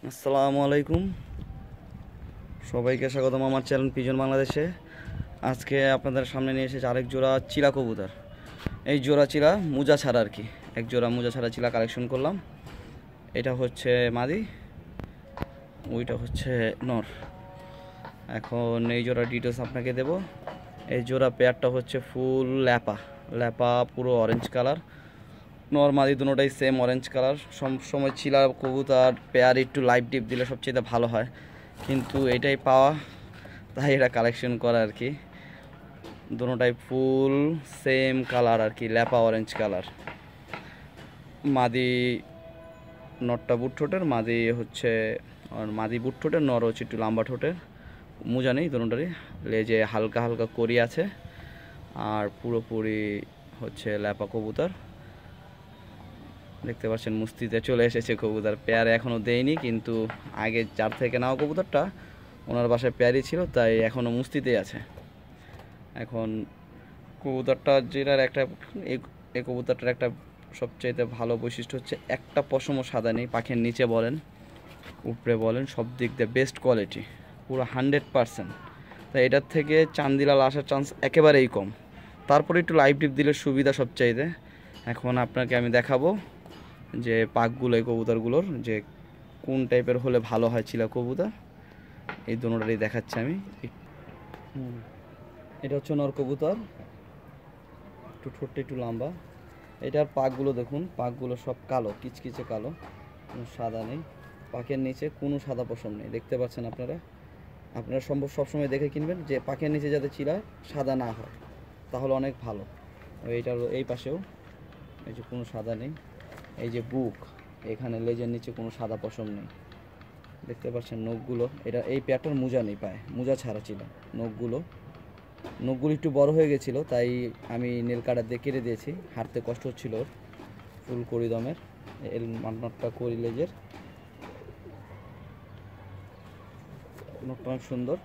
আসসালামু আলাইকুম, সবাইকে স্বাগতম আমার চ্যানেল পিজন বাংলাদেশে। আজকে আপনাদের সামনে নিয়ে এসেছে আরেক জোড়া চিলা কবুতর। এই জোড়া চিলা মুজা ছাড়া আর কি, এক জোড়া মুজা ছাড়া চিলা কালেকশন করলাম। এটা হচ্ছে মাদি, ওইটা হচ্ছে নর। এখন এই জোড়া ডিটেলস আপনাকে দেব। এই জোড়া পেয়ারটা হচ্ছে ফুল ল্যাপা ল্যাপা, পুরো অরেঞ্জ কালার। নর মাদি দুটোটাই সেম অরেঞ্জ কালার। সব সময় চিলা কবুতর পেয়ার একটু লাইট ডিপ দিলে সবচেয়ে ভালো হয়, কিন্তু এটাই পাওয়া, তাই এটা কালেকশন করা আর কি। দুটোটাই ফুল সেম কালার আর কি, ল্যাপা অরেঞ্জ কালার। মাদি নরটা বুট ঠোঁটের, মাদি হচ্ছে মাদি বুট ঠোঁটের, নর হচ্ছে একটু লম্বা ঠোঁটের। মোজা নেই দুটোটারই, লেজে হালকা হালকা করি আছে, আর পুরোপুরি হচ্ছে ল্যাপা কবুতর। দেখতে পাচ্ছেন মুস্তিতে চলে এসেছে কবুতর। পেয়ারে এখনও দেয়নি, কিন্তু আগে যার থেকে নেওয়া কবুতরটা ওনার বাসায় পেয়ারই ছিল, তাই এখনও মুস্তিতেই আছে। এখন কবুতরটা যেটার একটা এই কবুতরটার একটা সবচাইতে ভালো বৈশিষ্ট্য হচ্ছে একটা পশমও সাদা নেই। পাখির নিচে বলেন উপরে বলেন সব দিক দিয়ে বেস্ট কোয়ালিটি, পুরো 100%। তাই এটার থেকে চান্দিলাল আসার চান্স একেবারেই কম। তারপরে একটু লাইভ ডিপ দিলে সুবিধা সবচাইতে। এখন আপনাকে আমি দেখাবো যে পাকগুলো, এই কবুতরগুলোর যে কোন টাইপের হলে ভালো হয় চিলা কবুতর। এই দুটোটারই দেখাচ্ছি আমি। এটা হচ্ছে নর কবুতর, একটু ঠোঁটটা একটু লম্বা। এটার পাকগুলো দেখুন, পাকগুলো সব কালো, কিচকিচে কালো, কোনো সাদা নেই। পাকের নিচে কোনো সাদা পশম নেই, দেখতে পাচ্ছেন আপনারা। আপনারা সম্ভব সবসময় দেখে কিনবেন যে পাকের নিচে যাতে চিলা সাদা না হয়, তাহলে অনেক ভালো। এইটার এই পাশেও এই যে কোনো সাদা নেই। এই যে বুক, এখানে লেজের নিচে কোনো সাদা পশম নেই, দেখতে পাচ্ছেন। নখগুলো, এটা এই পেয়ারটার মোজা নেই, পায় মোজা ছাড়া ছিল। নখগুলো একটু বড় হয়ে গেছিলো, তাই আমি নীল কাটার দিয়ে কেটে দিয়েছি, হাঁটতে কষ্ট হচ্ছিল ওর। ফুল করি দমের, এর নটটা করি লেজের, নটটা অনেক সুন্দর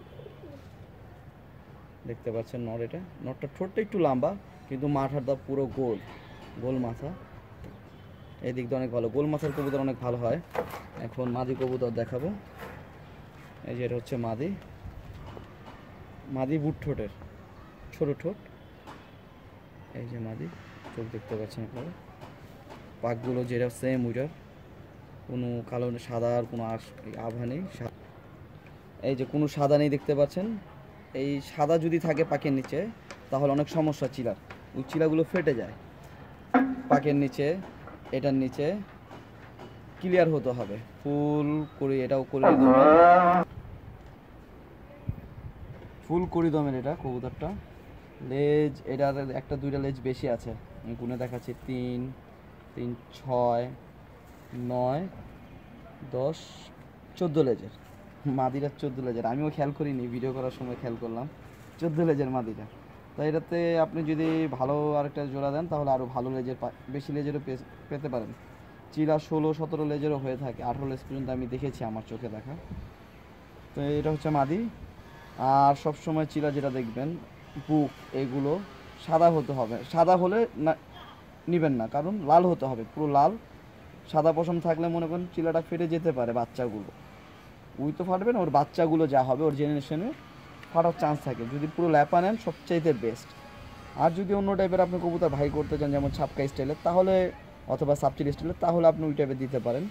দেখতে পাচ্ছেন। নর, এটা নটটা ঠোঁটটা একটু লম্বা, কিন্তু মাথাটা পুরো গোল গোল মাথা। এই দিক দিয়ে অনেক ভালো, গোল মাথার কবুতর অনেক ভালো হয়। এখন মাদি কবুতর দেখাবো। এই যে এটা হচ্ছে মাদি, মাদি বুট ঠোঁটের, ছোটো ঠোঁট। এই যে মাদি, চোখ দেখতে পাচ্ছেন আপনারা। পাকগুলো যেটা সেম ওইটার, কোনো কালো সাদা আর কোনো আভা নেই। এই যে কোনো সাদা নেই, দেখতে পাচ্ছেন। এই সাদা যদি থাকে পাকের নিচে, তাহলে অনেক সমস্যা চিলার, ওই চিলাগুলো ফেটে যায়। পাকের নিচে, এটার নিচে ক্লিয়ার হতে হবে। ফুল করি, এটাও করি দমের, ফুল করি দমের এটা কবুতরটা। লেজ এটার একটা দুইটা লেজ বেশি আছে, আমি গুনে দেখাচ্ছি। 3, 3, 6, 9, 10, 14 লেজের মাদিটা। 14 লেজের, আমিও খেয়াল করিনি, ভিডিও করার সময় খেয়াল করলাম 14 লেজের মাদিটা। তাই এটাতে আপনি যদি ভালো আরেকটা জোড়া দেন, তাহলে আরও ভালো লেজের, বেশি লেজেরও পেতে পারেন। চিলা 16-17 লেজেরও হয়ে থাকে, 18 লেজ পর্যন্ত আমি দেখেছি আমার চোখে দেখা। তো এটা হচ্ছে মাদি। আর সবসময় চিলা যেটা দেখবেন, বুক এগুলো সাদা হতে হবে। সাদা হলে না নেবেন না, কারণ লাল হতে হবে, পুরো লাল। সাদা পশম থাকলে মনে করেন চিলাটা ফেটে যেতে পারে। বাচ্চাগুলো উই তো ফাটবে না, ওর বাচ্চাগুলো যা হবে ওর জেনারেশনে ফাটার চান্স থাকে। যদি পুরো ল্যাপা নেন সবচাইতে বেস্ট। আর যদি অন্য টাইপের আপনি কবুতর ভাই করতে চান, যেমন ছাপকা স্টাইলের, তাহলে অথবা সাবচিল স্টাইলের, তাহলে আপনি ওই টাইপের দিতে পারেন।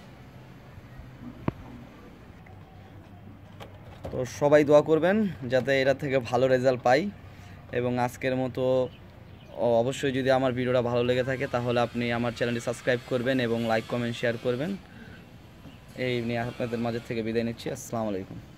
তো সবাই দোয়া করবেন যাতে এটা থেকে ভালো রেজাল্ট পাই। এবং আজকের মতো অবশ্যই যদি আমার ভিডিওটা ভালো লেগে থাকে, তাহলে আপনি আমার চ্যানেলটি সাবস্ক্রাইব করবেন এবং লাইক কমেন্ট শেয়ার করবেন। এই নিয়ে আপনাদের মাঝে থেকে বিদায় নিচ্ছি। আসসালামু আলাইকুম।